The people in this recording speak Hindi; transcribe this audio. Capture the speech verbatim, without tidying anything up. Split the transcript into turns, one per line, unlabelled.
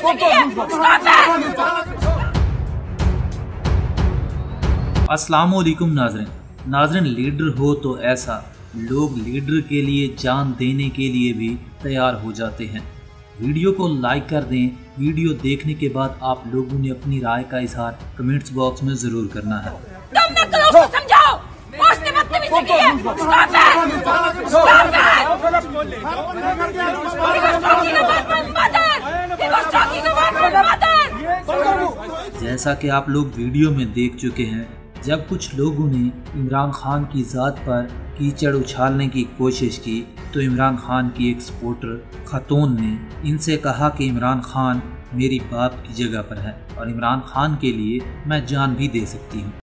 अस्सलाम वालेकुम नाज़रीन नाज़रीन लीडर हो तो ऐसा, लोग लीडर के लिए जान देने के लिए भी तैयार हो जाते हैं। वीडियो को लाइक कर दें। वीडियो देखने के बाद आप लोगों ने अपनी राय का इजहार कमेंट्स बॉक्स में जरूर करना है।
समझाओ,
जैसा कि आप लोग वीडियो में देख चुके हैं, जब कुछ लोगों ने इमरान खान की ज़ात पर कीचड़ उछालने की कोशिश की तो इमरान खान की एक सपोर्टर खातून ने इनसे कहा कि इमरान खान मेरी बाप की जगह पर है और इमरान खान के लिए मैं जान भी दे सकती हूँ।